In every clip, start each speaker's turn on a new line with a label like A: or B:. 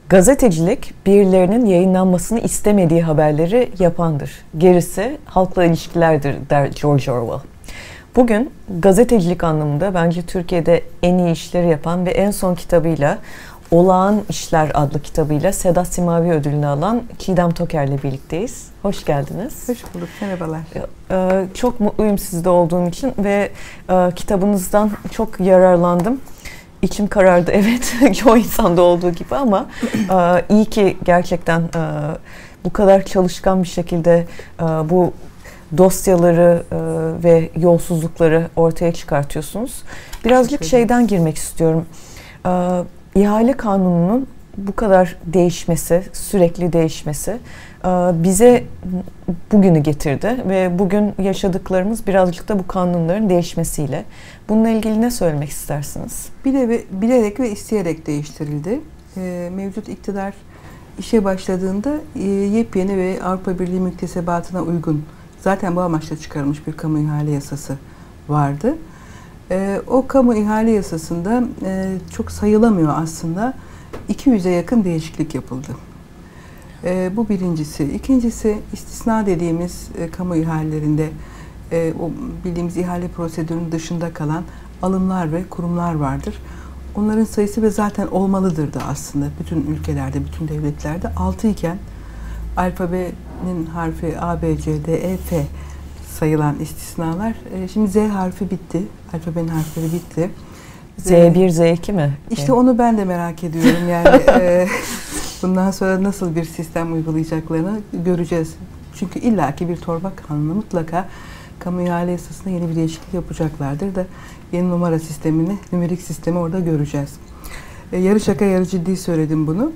A: Gazetecilik, birilerinin yayınlanmasını istemediği haberleri yapandır. Gerisi halkla ilişkilerdir der George Orwell. Bugün gazetecilik anlamında bence Türkiye'de en iyi işleri yapan ve en son kitabıyla Olağan İşler adlı kitabıyla Sedat Simavi ödülünü alan Çiğdem Toker'le birlikteyiz. Hoş geldiniz.
B: Hoş bulduk, merhabalar.
A: Çok mutluyum sizde olduğum için ve kitabınızdan çok yararlandım. İçim karardı, evet, çoğu insanda olduğu gibi, ama iyi ki gerçekten bu kadar çalışkan bir şekilde bu dosyaları ve yolsuzlukları ortaya çıkartıyorsunuz. Birazcık şeyden girmek istiyorum. İhale kanununun bu kadar değişmesi, sürekli değişmesi bize bugünü getirdi ve bugün yaşadıklarımız birazcık da bu kanunların değişmesiyle. Bununla ilgili ne söylemek istersiniz?
B: Bilerek ve isteyerek değiştirildi. Mevcut iktidar işe başladığında yepyeni ve Avrupa Birliği müktesebatına uygun, zaten bu amaçla çıkarılmış bir kamu ihale yasası vardı. O kamu ihale yasasında çok sayılamıyor aslında. 200'e yakın değişiklik yapıldı. Bu birincisi. İkincisi, istisna dediğimiz kamu ihalelerinde o bildiğimiz ihale prosedürünün dışında kalan alımlar ve kurumlar vardır. Onların sayısı ve zaten olmalıdır da aslında bütün ülkelerde, bütün devletlerde 6 iken alfabenin harfi A, B, C, D, E, F sayılan istisnalar. Şimdi Z harfi bitti. Alfabenin harfleri bitti.
A: Z1, Z2 mi?
B: İşte onu ben de merak ediyorum. Yani bundan sonra nasıl bir sistem uygulayacaklarını göreceğiz. Çünkü illaki bir torba kanunu mutlaka kamu ihale yasasına yeni bir değişiklik yapacaklardır da yeni numara sistemini, nümerik sistemi orada göreceğiz. Yarı şaka yarı ciddi söyledim bunu.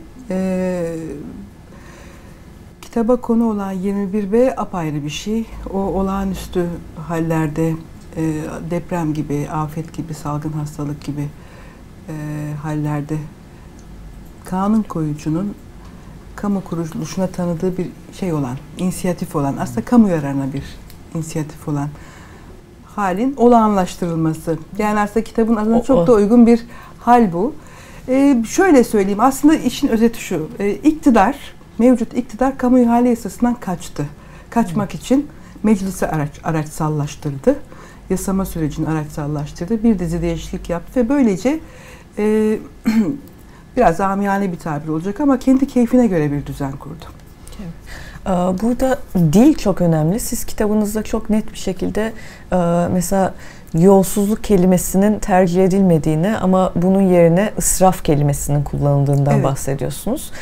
B: Kitaba konu olan 21B apayrı bir şey. O olağanüstü hallerde deprem gibi, afet gibi, salgın hastalık gibi hallerde kanun koyucunun kamu kuruluşuna tanıdığı bir şey olan, inisiyatif olan, aslında kamu yararına bir inisiyatif olan halin olağanlaştırılması. Yani aslında kitabın adına çok da uygun bir hal bu. Şöyle söyleyeyim, aslında işin özeti şu, mevcut iktidar kamu ihale yasasından kaçtı. Kaçmak için meclisi araçsallaştırdı. Yasama sürecini araçsallaştırdı. Bir dizi değişiklik yaptı ve böylece biraz amiyane bir tabir olacak ama kendi keyfine göre bir düzen kurdu.
A: Burada dil çok önemli. Siz kitabınızda çok net bir şekilde mesela yolsuzluk kelimesinin tercih edilmediğini ama bunun yerine israf kelimesinin kullanıldığından bahsediyorsunuz.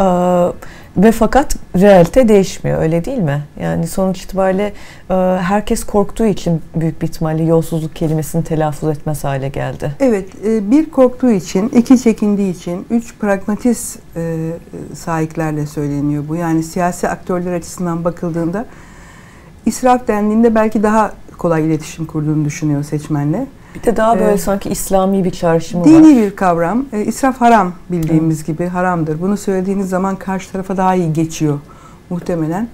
A: Ve fakat realite değişmiyor, öyle değil mi? Yani sonuç itibariyle herkes korktuğu için büyük bir ihtimalle yolsuzluk kelimesini telaffuz etmez hale geldi.
B: Evet, bir korktuğu için, iki çekindiği için, üç pragmatist sahiplerle söyleniyor bu. Yani siyasi aktörler açısından bakıldığında israf dendiğinde belki daha kolay iletişim kurduğunu düşünüyor seçmenle.
A: Bir de daha böyle sanki İslami bir çağrışımı var.
B: Dini bir kavram. İsraf haram, bildiğimiz gibi haramdır. Bunu söylediğiniz zaman karşı tarafa daha iyi geçiyor muhtemelen.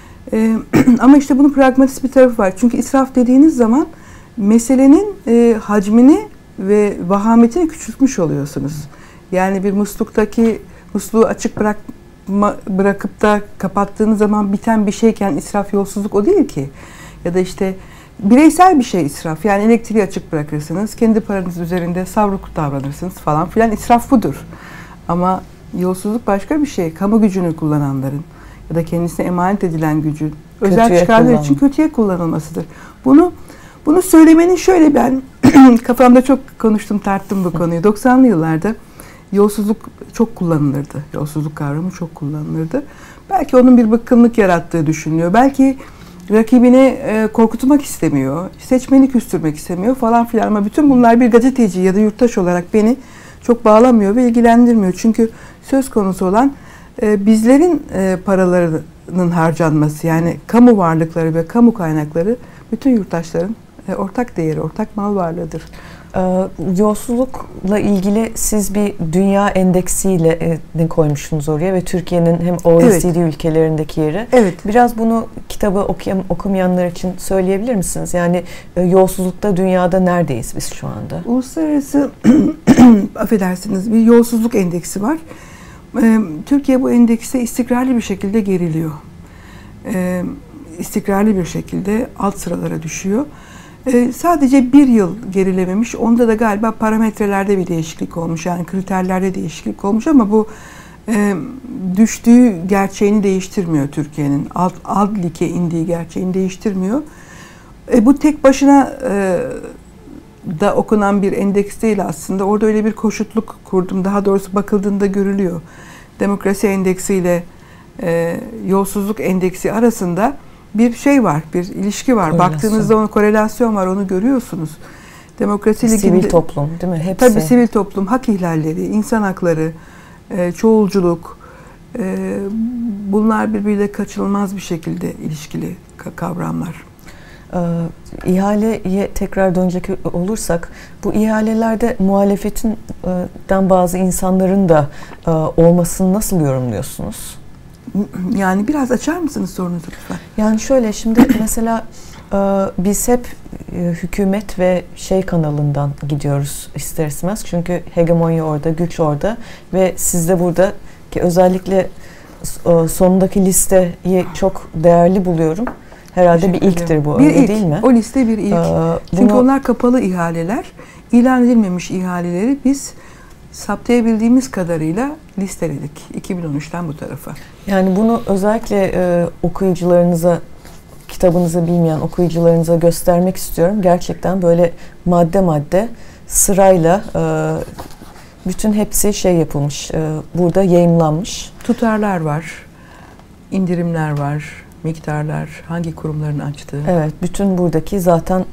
B: Ama işte bunun pragmatist bir tarafı var. Çünkü israf dediğiniz zaman meselenin hacmini ve vahametini küçültmüş oluyorsunuz. Yani bir musluğu açık bırakıp da kapattığınız zaman biten bir şeyken israf, yolsuzluk o değil ki. Ya da işte bireysel bir şey israf. Yani elektriği açık bırakırsınız, kendi paranız üzerinde savruk davranırsınız falan filan. İsraf budur. Ama yolsuzluk başka bir şey. Kamu gücünü kullananların ya da kendisine emanet edilen gücün özel çıkarlar için kötüye kullanılmasıdır. Bunu söylemenin şöyle, ben kafamda çok konuştum, tarttım bu konuyu. 90'lı yıllarda yolsuzluk çok kullanılırdı. Yolsuzluk kavramı çok kullanılırdı. Belki onun bir bıkkınlık yarattığı düşünülüyor. Belki rakibini korkutmak istemiyor, seçmeni küstürmek istemiyor falan filan, ama bütün bunlar bir gazeteci ya da yurttaş olarak beni çok bağlamıyor ve ilgilendirmiyor. Çünkü söz konusu olan bizlerin paralarının harcanması, yani kamu varlıkları ve kamu kaynakları bütün yurttaşların ortak değeri, ortak mal varlığıdır.
A: Yolsuzlukla ilgili siz bir dünya endeksiyle koymuşsunuz oraya ve Türkiye'nin hem OECD ülkelerindeki yeri.
B: Evet.
A: Biraz bunu kitabı okumayanlar için söyleyebilir misiniz? Yani yolsuzlukta dünyada neredeyiz biz şu anda?
B: Uluslararası affedersiniz bir yolsuzluk endeksi var. Türkiye bu endekste istikrarlı bir şekilde geriliyor. İstikrarlı bir şekilde alt sıralara düşüyor. Sadece bir yıl gerilememiş. Onda da galiba parametrelerde bir değişiklik olmuş. Yani kriterlerde değişiklik olmuş ama bu düştüğü gerçeğini değiştirmiyor Türkiye'nin. Alt lige indiği gerçeğini değiştirmiyor. Bu tek başına da okunan bir endeks değil aslında. Orada öyle bir koşutluk kurdum. Daha doğrusu bakıldığında görülüyor. Demokrasi endeksi ile yolsuzluk endeksi arasında bir şey var, bir ilişki var.
A: Öyle
B: Baktığınızda onun korelasyon var, onu görüyorsunuz. Demokrasi liginde...
A: Sivil toplum değil mi? Hepsi.
B: Tabii sivil toplum, hak ihlalleri, insan hakları, çoğulculuk, bunlar birbiriyle kaçınılmaz bir şekilde ilişkili kavramlar.
A: İhaleye tekrar dönecek olursak, bu ihalelerde muhalefetinden bazı insanların da olmasını nasıl yorumluyorsunuz?
B: Yani biraz açar mısınız sorunuzu lütfen?
A: Yani şöyle, şimdi mesela biz hep hükümet ve kanalından gidiyoruz ister istemez. Çünkü hegemonya orada, güç orada ve siz de burada ki özellikle sonundaki listeyi çok değerli buluyorum. Herhalde bir ilktir bu, öyle değil mi?
B: O liste bir ilk. Çünkü onlar kapalı ihaleler. İlan edilmemiş ihaleleri biz saptayabildiğimiz kadarıyla listeledik 2013'ten bu tarafa.
A: Yani bunu özellikle okuyucularınıza, kitabınızı bilmeyen okuyucularınıza göstermek istiyorum. Gerçekten böyle madde madde sırayla bütün hepsi yapılmış. Burada yayımlanmış.
B: Tutarlar var, indirimler var, miktarlar, hangi kurumların açtığı.
A: Evet, bütün buradaki zaten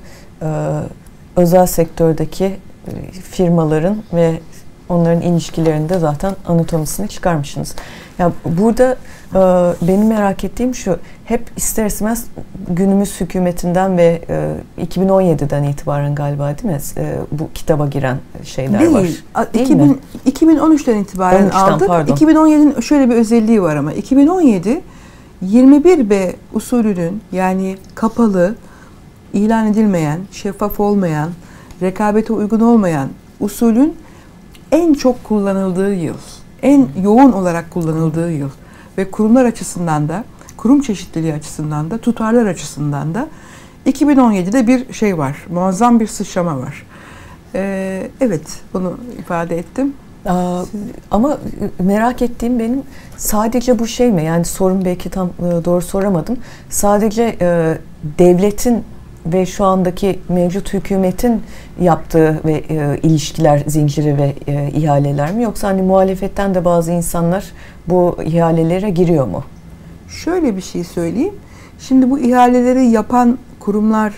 A: özel sektördeki firmaların ve onların ilişkilerinde zaten anatomisini çıkarmışsınız. Ya burada benim merak ettiğim şu, hep ister istemez günümüz hükümetinden ve 2017'den itibaren galiba değil mi? Bu kitaba giren şeyler
B: değil,
A: var. Değil mi?
B: 2013'ten itibaren
A: 13'ten,
B: aldık.
A: pardon.
B: 2017'nin şöyle bir özelliği var ama 2017 21B usulünün, yani kapalı, ilan edilmeyen, şeffaf olmayan, rekabete uygun olmayan usulün en çok kullanıldığı yıl, en yoğun olarak kullanıldığı yıl ve kurumlar açısından da, kurum çeşitliliği açısından da, tutarlar açısından da 2017'de bir şey var, muazzam bir sıçrama var. Evet, bunu ifade ettim.
A: Ama merak ettiğim benim sadece bu mi? Yani sorun belki tam doğru soramadım. Sadece devletin ve şu andaki mevcut hükümetin yaptığı ve ilişkiler zinciri ve ihaleler mi? Yoksa hani muhalefetten de bazı insanlar bu ihalelere giriyor mu?
B: Şöyle bir şey söyleyeyim. Şimdi bu ihaleleri yapan kurumlar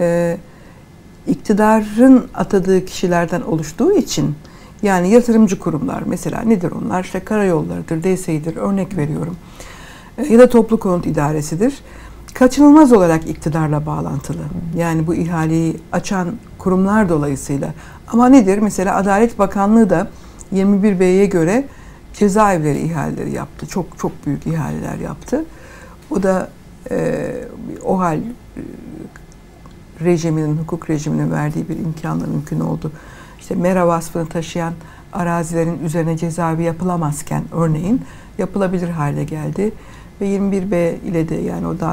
B: iktidarın atadığı kişilerden oluştuğu için, yani yatırımcı kurumlar mesela nedir onlar? İşte karayollarıdır, DSİ'dir, örnek veriyorum. Ya da toplu konut idaresidir. Kaçınılmaz olarak iktidarla bağlantılı. Yani bu ihaleyi açan kurumlar dolayısıyla. Ama nedir? Mesela Adalet Bakanlığı da 21B'ye göre cezaevleri ihaleleri yaptı. Çok çok büyük ihaleler yaptı. O da OHAL rejiminin, hukuk rejiminin verdiği bir imkanla mümkün oldu. İşte MERA vasfını taşıyan arazilerin üzerine cezaevi yapılamazken örneğin yapılabilir hale geldi. Ve 21B ile de, yani o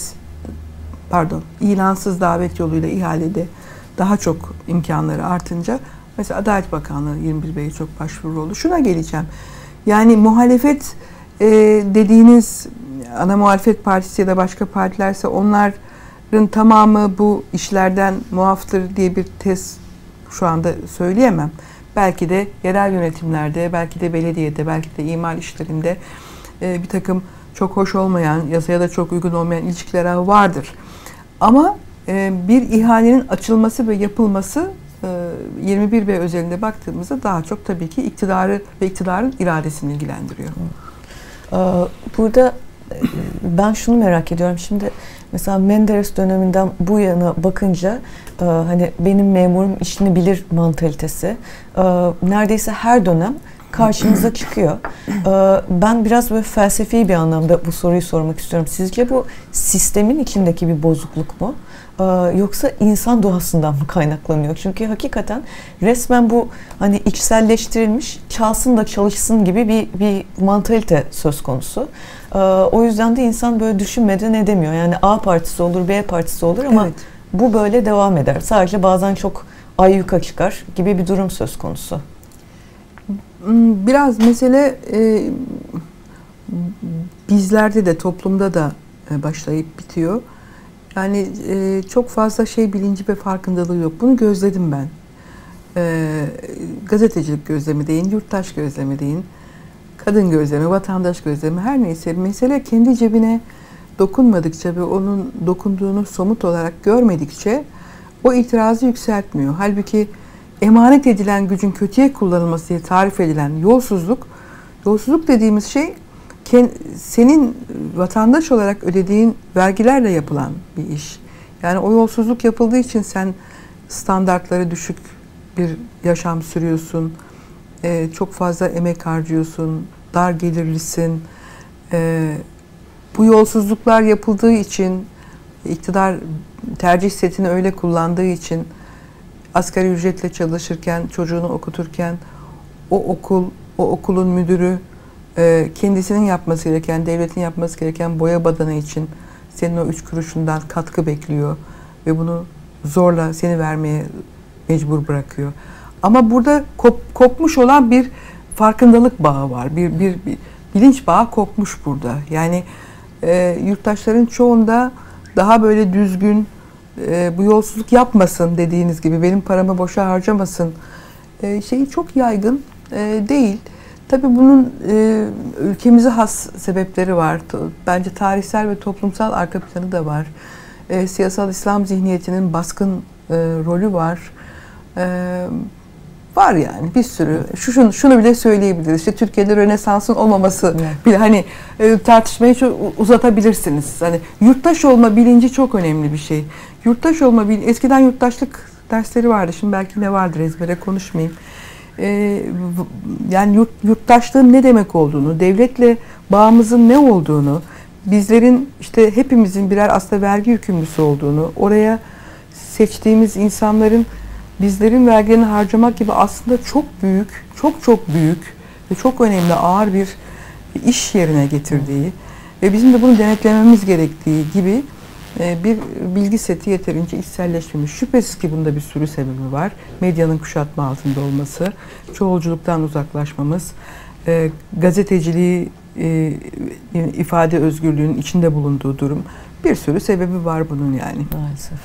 B: ilansız davet yoluyla ihalede daha çok imkanları artınca mesela Adalet Bakanlığı 21B'ye çok başvuru oldu. Şuna geleceğim. Yani muhalefet dediğiniz ana muhalefet partisi ya da başka partilerse onların tamamı bu işlerden muaftır diye bir tez şu anda söyleyemem. Belki de yerel yönetimlerde, belki de belediyede, belki de imal işlerinde bir takım çok hoş olmayan, yasaya da çok uygun olmayan ilişkiler vardır. Ama bir ihalenin açılması ve yapılması 21B özelinde baktığımızda daha çok tabii ki iktidarı ve iktidarın iradesini ilgilendiriyor.
A: Burada ben şunu merak ediyorum. Şimdi mesela Menderes döneminden bu yana bakınca hani benim memurum işini bilir mantalitesi neredeyse her dönem karşımıza çıkıyor. Ben biraz böyle felsefi bir anlamda bu soruyu sormak istiyorum. Sizce bu sistemin içindeki bir bozukluk mu? yoksa insan doğasından mı kaynaklanıyor? Çünkü hakikaten resmen bu hani içselleştirilmiş, çalsın da çalışsın gibi bir mantalite söz konusu. O yüzden de insan böyle düşünmeden edemiyor. Yani A partisi olur, B partisi olur ama evet, bu böyle devam eder. Sadece bazen çok ayyuka çıkar gibi bir durum söz konusu.
B: Biraz mesele bizlerde de, toplumda da başlayıp bitiyor. Yani çok fazla şey bilinci ve farkındalığı yok. Bunu gözledim ben. Gazetecilik gözlemi deyin, yurttaş gözlemi deyin, kadın gözlemi, vatandaş gözlemi, her neyse. Mesele kendi cebine dokunmadıkça ve onun dokunduğunu somut olarak görmedikçe o itirazı yükseltmiyor. Halbuki emanet edilen gücün kötüye kullanılması diye tarif edilen yolsuzluk dediğimiz şey senin vatandaş olarak ödediğin vergilerle yapılan bir iş. Yani o yolsuzluk yapıldığı için sen standartları düşük bir yaşam sürüyorsun, çok fazla emek harcıyorsun, dar gelirlisin. Bu yolsuzluklar yapıldığı için, iktidar tercih setini öyle kullandığı için asgari ücretle çalışırken, çocuğunu okuturken o okulun müdürü kendisinin yapması gereken, devletin yapması gereken boya badana için senin o 3 kuruşundan katkı bekliyor ve bunu zorla seni vermeye mecbur bırakıyor. Ama burada kopmuş olan bir farkındalık bağı var. Bir bilinç bağı kopmuş burada. Yani yurttaşların çoğunda daha böyle düzgün, bu yolsuzluk yapmasın dediğiniz gibi, benim paramı boşa harcamasın şeyi çok yaygın değil. Tabii bunun ülkemize has sebepleri var. Bence tarihsel ve toplumsal arka planı da var. Siyasal İslam zihniyetinin baskın rolü var. Var yani bir sürü. Şunu bile söyleyebiliriz. İşte Türkiye'de Rönesans'ın olmaması bile, hani tartışmayı çok uzatabilirsiniz. Hani yurttaş olma bilinci çok önemli bir şey. Yurttaş olma bilinci, eskiden yurttaşlık dersleri vardı. Şimdi belki ne vardır, ezbere konuşmayayım. Yani yurttaşlığın ne demek olduğunu, devletle bağımızın ne olduğunu, bizlerin, işte hepimizin birer aslında vergi yükümlüsü olduğunu, oraya seçtiğimiz insanların bizlerin vergilerini harcamak gibi aslında çok büyük, çok büyük ve çok önemli, ağır bir iş yerine getirdiği ve bizim de bunu denetlememiz gerektiği gibi bir bilgi seti yeterince içselleşmemiş. Şüphesiz ki bunda bir sürü sebebi var. Medyanın kuşatma altında olması, çoğulculuktan uzaklaşmamız, gazeteciliği, ifade özgürlüğünün içinde bulunduğu durum. Bir sürü sebebi var bunun yani.
A: Maalesef.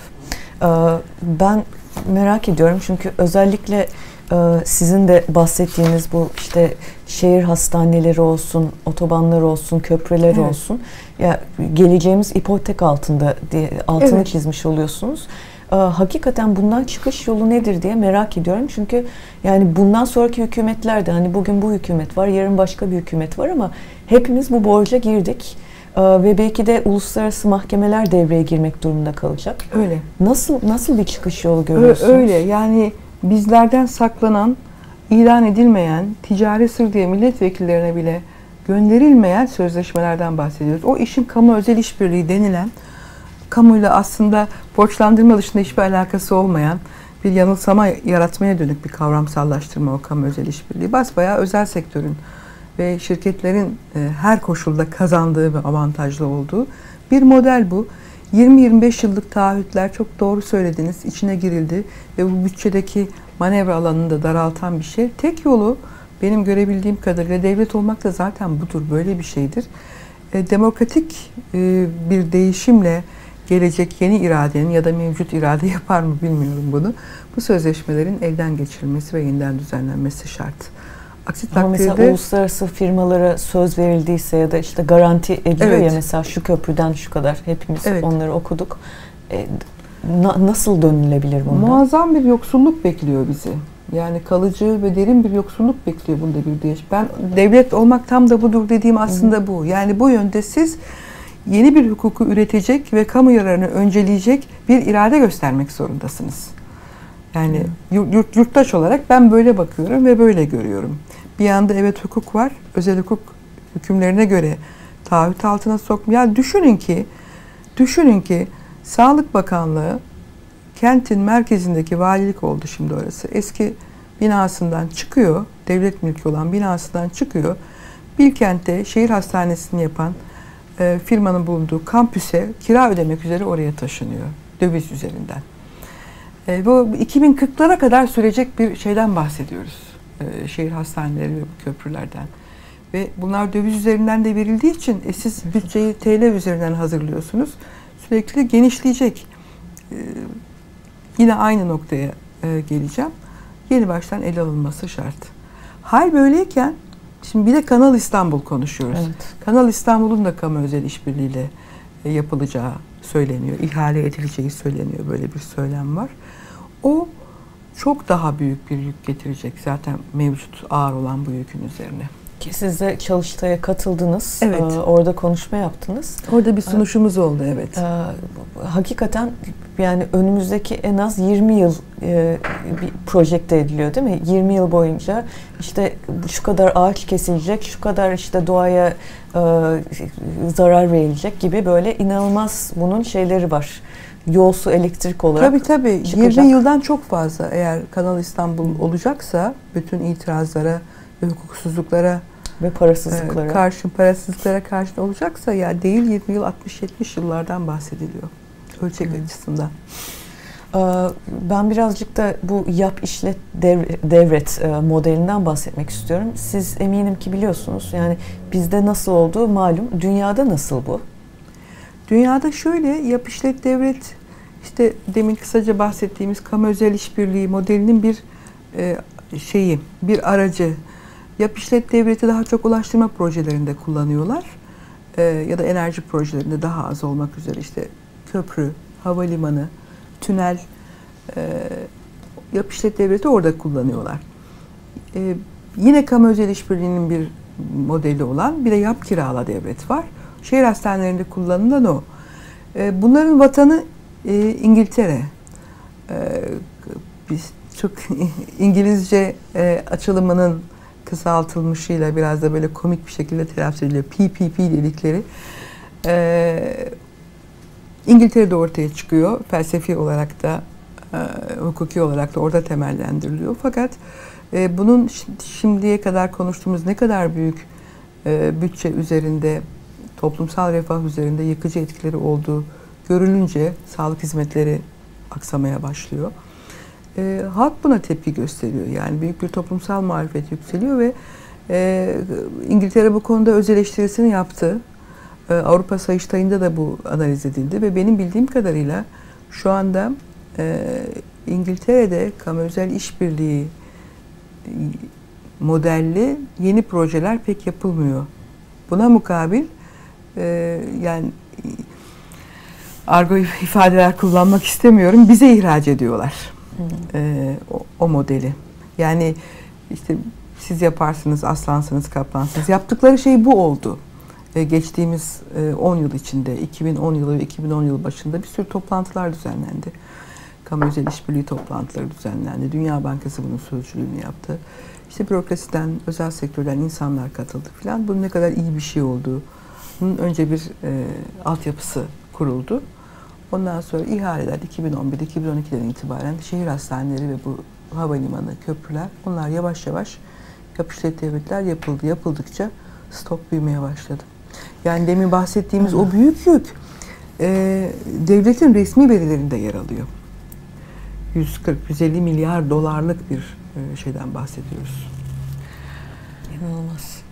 A: Ben merak ediyorum çünkü özellikle sizin de bahsettiğiniz bu işte şehir hastaneleri olsun, otobanlar olsun, köprüler olsun, ya geleceğimiz ipotek altında diye altını çizmiş oluyorsunuz. Hakikaten bundan çıkış yolu nedir diye merak ediyorum. Çünkü yani bundan sonraki hükümetler de, hani bugün bu hükümet var, yarın başka bir hükümet var ama hepimiz bu borca girdik. Ve belki de uluslararası mahkemeler devreye girmek durumunda kalacak.
B: Öyle.
A: Nasıl bir çıkış yolu görüyorsunuz?
B: Öyle. Yani bizlerden saklanan, ilan edilmeyen, ticari sır diye milletvekillerine bile gönderilmeyen sözleşmelerden bahsediyoruz. O işin kamu özel işbirliği denilen, kamuyla aslında borçlandırma dışında hiçbir alakası olmayan bir yanılsama yaratmaya dönük bir kavramsallaştırma o kamu özel işbirliği. Basbayağı özel sektörün ve şirketlerin her koşulda kazandığı ve avantajlı olduğu bir model bu. 20-25 yıllık taahhütler, çok doğru söylediniz, içine girildi ve bu bütçedeki manevra alanını da daraltan bir şey. Tek yolu benim görebildiğim kadarıyla, devlet olmak da zaten budur, böyle bir şeydir. Demokratik bir değişimle gelecek yeni iradenin ya da mevcut irade yapar mı bilmiyorum bunu. Bu sözleşmelerin elden geçirilmesi ve yeniden düzenlenmesi şart. Aksi
A: ama mesela uluslararası firmalara söz verildiyse ya da işte garanti ediliyor ya, mesela şu köprüden şu kadar, hepimiz onları okuduk. Nasıl dönülebilir bundan?
B: Muazzam bir yoksulluk bekliyor bizi. Yani kalıcı ve derin bir yoksulluk bekliyor bunda bir değişim. Ben devlet olmak tam da budur dediğim aslında bu. Yani bu yönde siz yeni bir hukuku üretecek ve kamu yararını önceleyecek bir irade göstermek zorundasınız. Yani yurttaş olarak ben böyle bakıyorum ve böyle görüyorum. Bir yanda evet hukuk var, özel hukuk hükümlerine göre taahhüt altına sokmuyor. Yani düşünün ki Sağlık Bakanlığı kentin merkezindeki valilik oldu şimdi orası. Eski binasından çıkıyor, devlet mülkü olan binasından çıkıyor. Bilkent'te şehir hastanesini yapan firmanın bulunduğu kampüse kira ödemek üzere oraya taşınıyor. Döviz üzerinden. Bu 2040'lara kadar sürecek bir şeyden bahsediyoruz. Şehir hastaneleri ve bu köprülerden. Ve bunlar döviz üzerinden de verildiği için siz bütçeyi TL üzerinden hazırlıyorsunuz. Sürekli genişleyecek. Yine aynı noktaya geleceğim. Yeni baştan ele alınması şart. Hal böyleyken şimdi bir de Kanal İstanbul konuşuyoruz. Evet. Kanal İstanbul'un da kamu özel işbirliğiyle yapılacağı söyleniyor. İhale edileceği söyleniyor. Böyle bir söylem var. O çok daha büyük bir yük getirecek zaten mevcut ağır olan bu yükün üzerine.
A: Siz de Çalıştay'a katıldınız.
B: Evet.
A: Orada konuşma yaptınız.
B: Orada bir sunuşumuz oldu, evet.
A: Hakikaten yani önümüzdeki en az 20 yıl bir projekte ediliyor değil mi? 20 yıl boyunca işte şu kadar ağaç kesilecek, şu kadar işte doğaya zarar verilecek gibi böyle inanılmaz bunun şeyleri var. Yol, su, elektrik olarak
B: tabii.
A: çıkacak.
B: 20 yıldan çok fazla eğer Kanal İstanbul olacaksa bütün itirazlara ve hukuksuzluklara
A: ve parasızlıklara
B: karşı olacaksa ya değil 20 yıl 60-70 yıllardan bahsediliyor ölçek açısından.
A: Ben birazcık da bu yap işlet devret modelinden bahsetmek istiyorum. Siz eminim ki biliyorsunuz yani bizde nasıl olduğu malum. Dünyada nasıl bu?
B: Dünyada şöyle yap işlet devret işte demin kısaca bahsettiğimiz kamu özel işbirliği modelinin bir bir aracı. Yap işlet devleti daha çok ulaştırma projelerinde kullanıyorlar. Ya da enerji projelerinde daha az olmak üzere işte köprü, havalimanı, tünel yap işlet devleti orada kullanıyorlar. Yine kamu özel işbirliğinin bir modeli olan bir de yap kirala devlet var. Şehir hastanelerinde kullanılan o. Bunların vatanı İngiltere. Biz çok İngilizce açılımının kısaltılmışıyla biraz da böyle komik bir şekilde telaffuz ediliyor. PPP dedikleri. İngiltere'de ortaya çıkıyor. Felsefi olarak da hukuki olarak da orada temellendiriliyor. Fakat bunun şimdiye kadar konuştuğumuz ne kadar büyük bütçe üzerinde, toplumsal refah üzerinde yıkıcı etkileri olduğu görülünce sağlık hizmetleri aksamaya başlıyor. Halk buna tepki gösteriyor. Yani büyük bir toplumsal muhalefet yükseliyor ve İngiltere bu konuda öz eleştirisini yaptı. Avrupa Sayıştayı'nda da bu analiz edildi ve benim bildiğim kadarıyla şu anda İngiltere'de kamu özel işbirliği modelli yeni projeler pek yapılmıyor. Buna mukabil yani argo ifadeler kullanmak istemiyorum. Bize ihraç ediyorlar. O modeli. Yani işte siz yaparsınız, aslansınız, kaplansınız. Yaptıkları şey bu oldu. Geçtiğimiz 10 yıl içinde, 2010 yılı ve 2010 yılı başında bir sürü toplantılar düzenlendi. Kamu özel işbirliği toplantıları düzenlendi. Dünya Bankası bunun sözcülüğünü yaptı. İşte bürokrasiden, özel sektörden insanlar katıldı filan. Bunun ne kadar iyi bir şey olduğu. Bunun önce bir altyapısı kuruldu. Ondan sonra ihaleler 2011-2012'den itibaren şehir hastaneleri ve bu havalimanı, köprüler onlar yavaş yavaş yap işlet devletler yapıldı. Yapıldıkça stok büyümeye başladı. Yani demin bahsettiğimiz o büyük yük devletin resmi verilerinde yer alıyor. 140-150 milyar dolarlık bir şeyden bahsediyoruz.
A: İnanılmaz.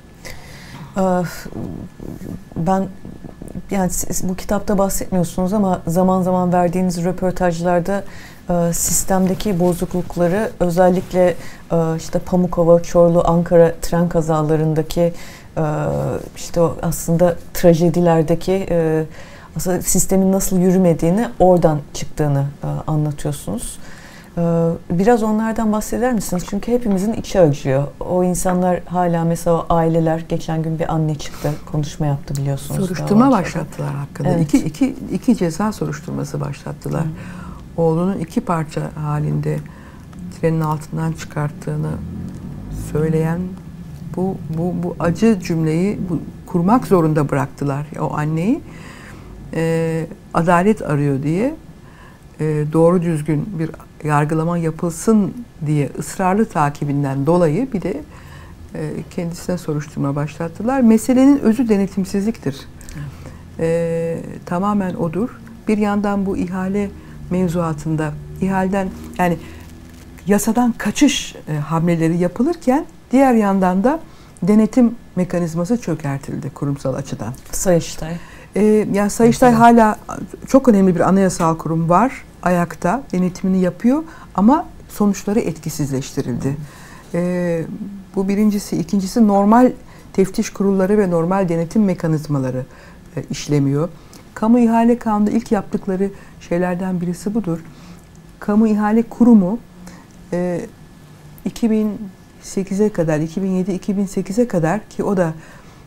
A: Ben yani siz bu kitapta bahsetmiyorsunuz ama zaman zaman verdiğiniz röportajlarda sistemdeki bozuklukları özellikle işte Pamukova, Çorlu, Ankara tren kazalarındaki işte o aslında trajedilerdeki aslında sistemin nasıl yürümediğini oradan çıktığını anlatıyorsunuz. Biraz onlardan bahseder misiniz? Çünkü hepimizin içi acıyor. O insanlar hala mesela o aileler geçen gün bir anne çıktı konuşma yaptı biliyorsunuz.
B: Soruşturma başlattılar hakkında. Evet. İki ceza soruşturması başlattılar. Oğlunun 2 parça halinde trenin altından çıkarttığını söyleyen bu acı cümleyi kurmak zorunda bıraktılar o anneyi. adalet arıyor diye doğru düzgün bir yargılama yapılsın diye ısrarlı takibinden dolayı bir de kendisine soruşturma başlattılar. Meselenin özü denetimsizliktir. Tamamen odur. Bir yandan bu ihale mevzuatında ihaleden yani yasadan kaçış hamleleri yapılırken diğer yandan da denetim mekanizması çökertildi kurumsal açıdan.
A: Sayıştay.
B: Yani Sayıştay hala çok önemli bir anayasal kurum var. Ayakta denetimini yapıyor ama sonuçları etkisizleştirildi. Bu birincisi. İkincisi normal teftiş kurulları ve normal denetim mekanizmaları işlemiyor. Kamu İhale Kanunu'nda ilk yaptıkları şeylerden birisi budur. Kamu İhale Kurumu 2008'e kadar, 2007-2008'e kadar ki o da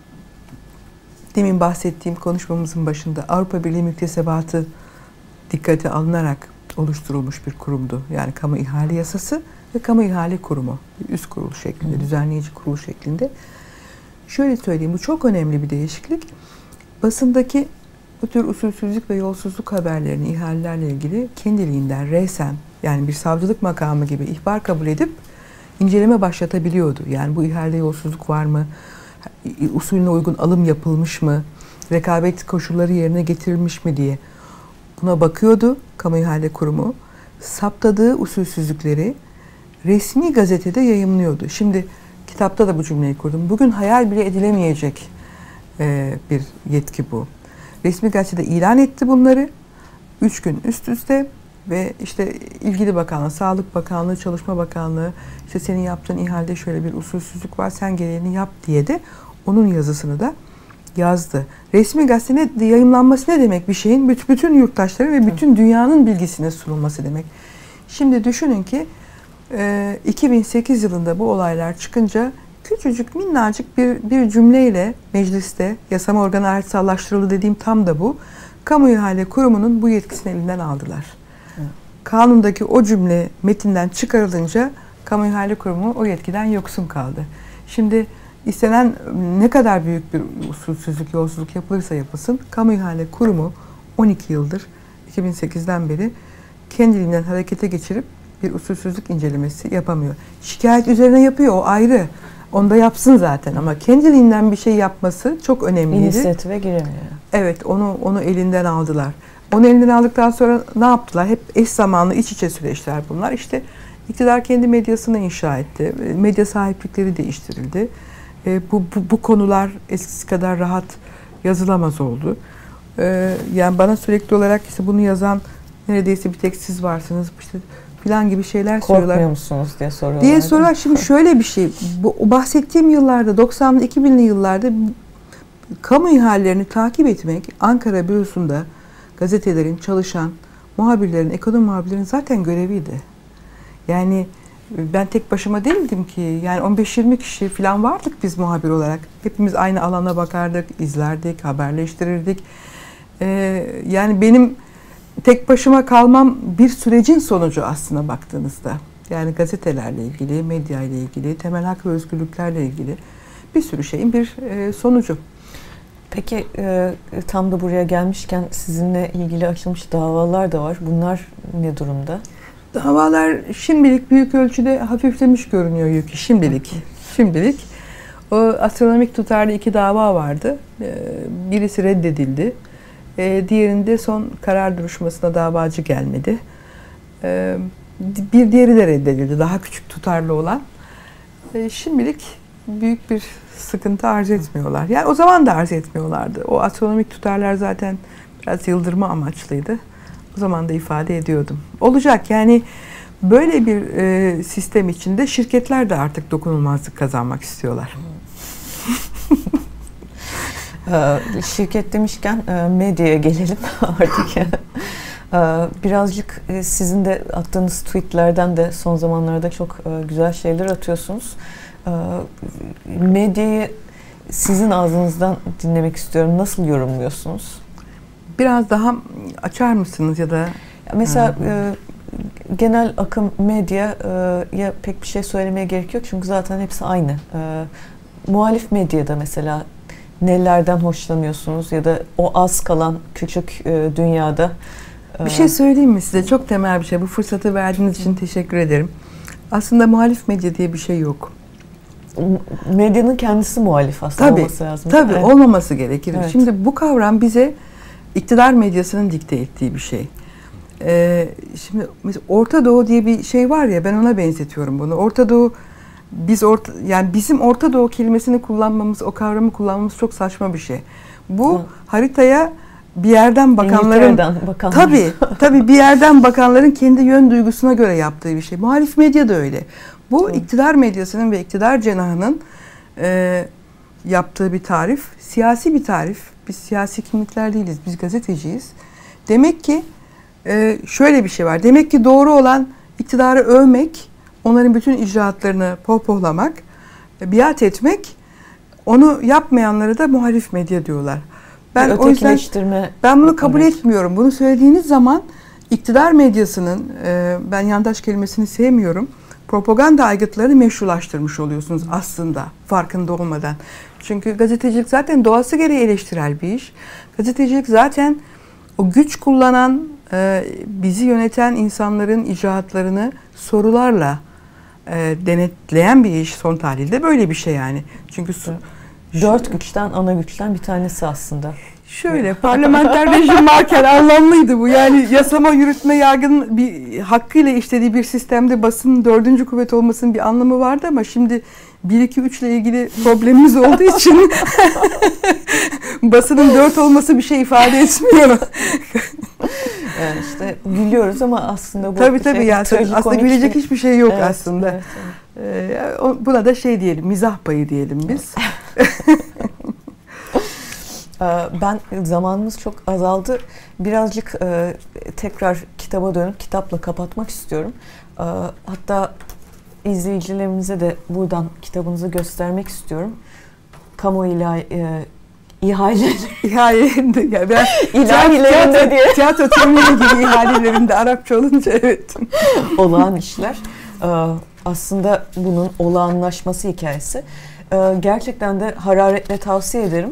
B: demin bahsettiğim konuşmamızın başında Avrupa Birliği müktesebatı dikkate alınarak oluşturulmuş bir kurumdu. Yani Kamu İhale Yasası ve Kamu İhale Kurumu. Üst kurul şeklinde, düzenleyici kurul şeklinde. Şöyle söyleyeyim, bu çok önemli bir değişiklik. Basındaki bu tür usulsüzlük ve yolsuzluk haberlerini, ihalelerle ilgili kendiliğinden resen, yani bir savcılık makamı gibi ihbar kabul edip inceleme başlatabiliyordu. Yani bu ihalede yolsuzluk var mı? Usulüne uygun alım yapılmış mı? Rekabet koşulları yerine getirilmiş mi diye buna bakıyordu Kamu İhale Kurumu. Saptadığı usulsüzlükleri resmi gazetede yayımlıyordu. Şimdi kitapta da bu cümleyi kurdum. Bugün hayal bile edilemeyecek bir yetki bu. Resmi gazetede ilan etti bunları. 3 gün üst üste ve işte ilgili bakanlık, Sağlık Bakanlığı, Çalışma Bakanlığı, işte senin yaptığın ihalede şöyle bir usulsüzlük var, sen gereğini yap diye de onun yazısını da yazdı. Resmi gazetede yayımlanması ne demek bir şeyin? Bütün yurttaşların ve bütün dünyanın bilgisine sunulması demek. Şimdi düşünün ki 2008 yılında bu olaylar çıkınca küçücük minnacık bir cümleyle mecliste yasama organı ayrıtsallaştırıldı dediğim tam da bu. Kamu İhale Kurumu'nun bu yetkisini elinden aldılar. Kanundaki o cümle metinden çıkarılınca Kamu İhale Kurumu o yetkiden yoksun kaldı. Şimdi istenen ne kadar büyük bir usulsüzlük, yolsuzluk yapılırsa yapılsın, Kamu İhale Kurumu 12 yıldır, 2008'den beri kendiliğinden harekete geçirip bir usulsüzlük incelemesi yapamıyor. Şikayet üzerine yapıyor, o ayrı. Onu da yapsın zaten ama kendiliğinden bir şey yapması çok önemliydi.
A: İnisiyatife giremiyor.
B: Evet, onu elinden aldılar. Onu elinden aldıktan sonra ne yaptılar? Hep eş zamanlı iç içe süreçler bunlar. İşte iktidar kendi medyasını inşa etti. Medya sahiplikleri değiştirildi. Bu konular eskisi kadar rahat yazılamaz oldu. Yani bana sürekli olarak işte bunu yazan neredeyse bir tek siz varsınız işte filan gibi şeyler söylüyorlar.
A: Korkmuyor musunuz diye soruyorlar.
B: Soruyorlar. Şimdi şöyle bir şey. Bu bahsettiğim yıllarda 90'lı 2000'li yıllarda kamu ihalelerini takip etmek Ankara bürosunda gazetelerin çalışan muhabirlerin, ekonomi muhabirlerin zaten göreviydi. Yani ben tek başıma değildim ki. Yani 15-20 kişi falan vardık biz muhabir olarak. Hepimiz aynı alana bakardık, izlerdik, haberleştirirdik. Yani benim tek başıma kalmam bir sürecin sonucu aslına baktığınızda. Yani gazetelerle ilgili, medya ile ilgili, temel hak ve özgürlüklerle ilgili bir sürü şeyin bir sonucu.
A: Peki tam da buraya gelmişken sizinle ilgili açılmış davalar da var. Bunlar ne durumda?
B: Davalar şimdilik büyük ölçüde hafiflemiş görünüyor yükü. Şimdilik. O astronomik tutarlı 2 dava vardı. Birisi reddedildi. Diğerinde son karar duruşmasına davacı gelmedi. Bir diğeri de reddedildi. Daha küçük tutarlı olan. Şimdilik büyük bir sıkıntı arz etmiyorlar. Yani o zaman da arz etmiyorlardı. O astronomik tutarlar zaten biraz yıldırma amaçlıydı. O zaman da ifade ediyordum. Olacak yani böyle bir sistem içinde şirketler de artık dokunulmazlık kazanmak istiyorlar.
A: Şirket demişken medyaya gelelim artık. Birazcık sizin de attığınız tweetlerden de son zamanlarda çok güzel şeyler atıyorsunuz. Medyayı sizin ağzınızdan dinlemek istiyorum. Nasıl yorumluyorsunuz?
B: Biraz daha açar mısınız ya da?
A: Mesela genel akım medyaya pek bir şey söylemeye gerek yok çünkü zaten hepsi aynı. Muhalif medyada mesela nelerden hoşlanıyorsunuz ya da o az kalan küçük dünyada?
B: Bir şey söyleyeyim mi size? Çok temel bir şey. Bu fırsatı verdiğiniz için teşekkür ederim. Aslında muhalif medya diye bir şey yok.
A: Medyanın kendisi muhalif aslında olması lazım.
B: Tabii,
A: evet.
B: olmaması gerekir.
A: Evet.
B: Şimdi bu kavram bize iktidar medyasının dikte ettiği bir şey. Şimdi mesela Orta Doğu diye bir şey var ya, ben ona benzetiyorum bunu. Orta Doğu, yani bizim Orta Doğu kelimesini kullanmamız, o kavramı kullanmamız çok saçma bir şey. Bu haritaya bir yerden bakanların tabii bir yerden bakanların kendi yön duygusuna göre yaptığı bir şey. Muhalif medya da öyle. Bu iktidar medyasının ve iktidar cenahının yaptığı bir tarif, siyasi bir tarif. Biz siyasi kimlikler değiliz, biz gazeteciyiz. Demek ki şöyle bir şey var. Demek ki doğru olan iktidarı övmek, onların bütün icraatlarını pohpohlamak, biat etmek, onu yapmayanlara da muhalif medya diyorlar. O yüzden ben bunu kabul etmiyorum. Bunu söylediğiniz zaman iktidar medyasının, ben yandaş kelimesini sevmiyorum, propaganda aygıtlarını meşrulaştırmış oluyorsunuz aslında farkında olmadan. Çünkü gazetecilik zaten doğası gereği eleştirel bir iş. Gazetecilik zaten o güç kullanan, bizi yöneten insanların icraatlarını sorularla denetleyen bir iş son tahlilde, böyle bir şey yani. Çünkü
A: dört güçten, ana güçten bir tanesi aslında.
B: Şöyle, parlamenter rejim varken anlamlıydı bu. Yani yasama, yürütme, yargının bir hakkıyla işlediği bir sistemde basının dördüncü kuvvet olmasının bir anlamı vardı ama şimdi 1, 2, 3 ile ilgili problemimiz olduğu için basının 4 olması bir şey ifade etmiyor.
A: Yani işte gülüyoruz ama aslında bu
B: tabii yani aslında gülecek hiçbir şey yok aslında.
A: Evet.
B: Buna da şey diyelim, mizah payı diyelim biz.
A: Ben zamanımız çok azaldı. Birazcık tekrar kitaba dönüp kitapla kapatmak istiyorum. Hatta izleyicilerimize de buradan kitabınızı göstermek istiyorum. Kamu ihalelerinde diye.
B: Tiyatro terimleri gibi ihalelerinde Arapça olunca evet.
A: Olağan işler. Aslında bunun olağanlaşması hikayesi. Gerçekten de hararetle tavsiye ederim.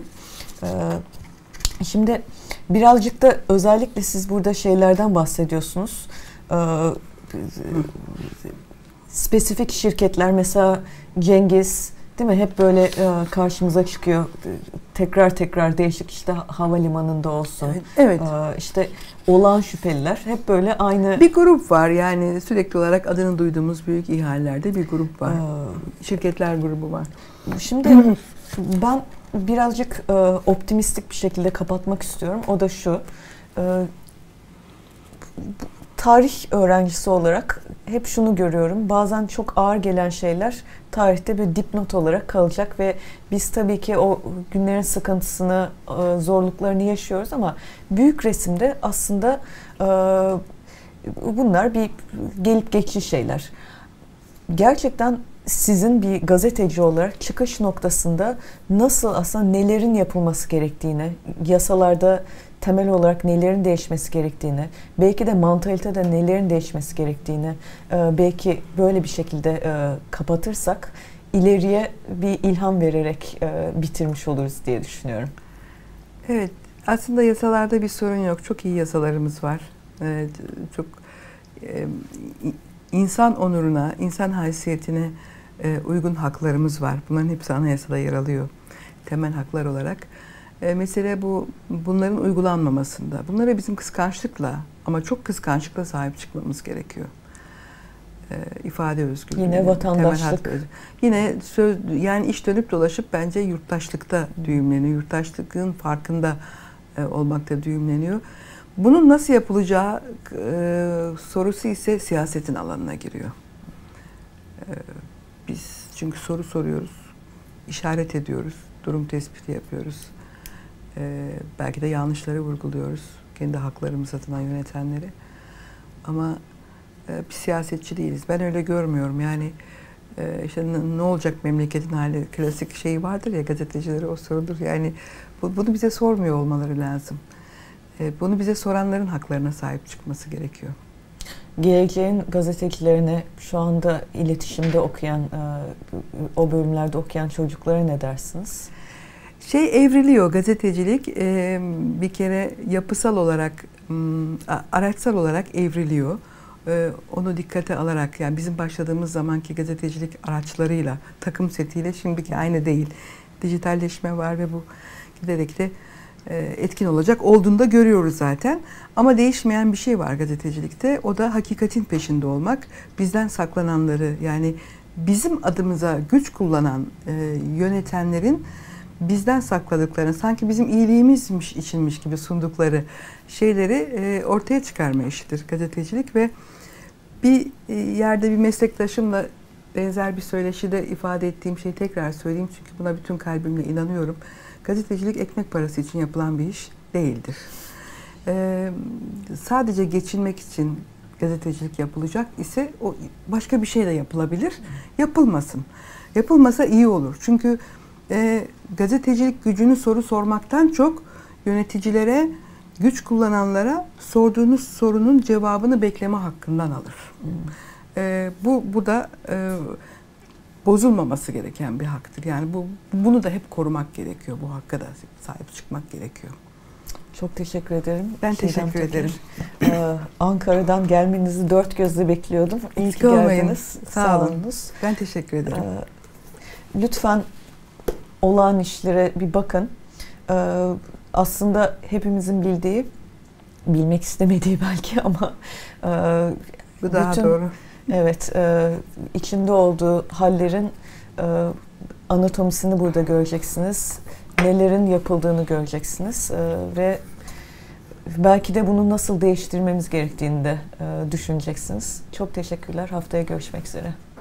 A: Şimdi birazcık da özellikle siz burada şeylerden bahsediyorsunuz. Spesifik şirketler, mesela Cengiz, değil mi? Hep böyle karşımıza çıkıyor. Tekrar değişik, işte havalimanında olsun.
B: Evet.
A: İşte olağan şüpheliler. Hep böyle aynı.
B: Bir grup var yani, sürekli olarak adını duyduğumuz büyük ihalelerde bir grup var. Şirketler grubu var.
A: Şimdi ben birazcık optimistik bir şekilde kapatmak istiyorum. O da şu. Tarih öğrencisi olarak hep şunu görüyorum. Bazen çok ağır gelen şeyler tarihte bir dipnot olarak kalacak ve biz tabii ki o günlerin sıkıntısını, zorluklarını yaşıyoruz ama büyük resimde aslında bunlar bir gelip geçici şeyler. Gerçekten sizin bir gazeteci olarak çıkış noktasında nasıl, aslında nelerin yapılması gerektiğini, yasalarda temel olarak nelerin değişmesi gerektiğini, belki de mantalitede nelerin değişmesi gerektiğini belki böyle bir şekilde kapatırsak ileriye bir ilham vererek bitirmiş oluruz diye düşünüyorum.
B: Evet, aslında yasalarda bir sorun yok. Çok iyi yasalarımız var. Çok insan onuruna, insan haysiyetine uygun haklarımız var. Bunların hepsi anayasada yer alıyor. Temel haklar olarak. Mesele bunların uygulanmamasında. Bunlara bizim kıskançlıkla, ama çok kıskançlıkla sahip çıkmamız gerekiyor. İfade özgürlüğü.
A: Yine vatandaşlık.
B: Yine yani iş dönüp dolaşıp bence yurttaşlıkta düğümleniyor. Yurttaşlığın farkında olmakta düğümleniyor. Bunun nasıl yapılacağı sorusu ise siyasetin alanına giriyor. Biz çünkü soru soruyoruz, işaret ediyoruz, durum tespiti yapıyoruz. Belki de yanlışları vurguluyoruz, kendi haklarımız adına yönetenleri. Ama bir siyasetçi değiliz. Ben öyle görmüyorum. Yani işte ne olacak memleketin hali, klasik şey vardır ya, gazetecilere o sorulur. Yani bunu bize sormuyor olmaları lazım. Bunu bize soranların haklarına sahip çıkması gerekiyor.
A: Geleceğin gazetecilerine, şu anda iletişimde okuyan, o bölümlerde okuyan çocuklara ne dersiniz?
B: Evriliyor gazetecilik, bir kere yapısal olarak, araçsal olarak evriliyor. Onu dikkate alarak, yani bizim başladığımız zamanki gazetecilik araçlarıyla, takım setiyle şimdiki aynı değil. Dijitalleşme var ve bu giderek de etkin olacak olduğunu da görüyoruz zaten. Ama değişmeyen bir şey var gazetecilikte. O da hakikatin peşinde olmak. Bizden saklananları, yani bizim adımıza güç kullanan yönetenlerin bizden sakladıklarını, sanki bizim iyiliğimizmiş içinmiş gibi sundukları şeyleri ortaya çıkarma işidir gazetecilik. Ve bir yerde bir meslektaşımla benzer bir söyleşide ifade ettiğim şeyi tekrar söyleyeyim, çünkü buna bütün kalbimle inanıyorum. Gazetecilik ekmek parası için yapılan bir iş değildir. Sadece geçinmek için gazetecilik yapılacak ise o başka bir şey de yapılabilir. Yapılmasın. Yapılmasa iyi olur. Çünkü gazetecilik gücünü soru sormaktan çok yöneticilere, güç kullananlara sorduğunuz sorunun cevabını bekleme hakkından alır. Bu da bozulmaması gereken bir haktır. Yani bunu da hep korumak gerekiyor. Bu hakka da sahip çıkmak gerekiyor.
A: Çok teşekkür ederim.
B: Ben teşekkür ederim.
A: Ankara'dan gelmenizi dört gözle bekliyordum. İyi ki geldiniz.
B: Sağ olunuz. Ben teşekkür ederim.
A: Lütfen olağan işlere bir bakın. Aslında hepimizin bildiği, bilmek istemediği belki ama
B: bu daha doğru.
A: Evet, içinde olduğu hallerin anatomisini burada göreceksiniz. Nelerin yapıldığını göreceksiniz ve belki de bunu nasıl değiştirmemiz gerektiğini de düşüneceksiniz. Çok teşekkürler. Haftaya görüşmek üzere.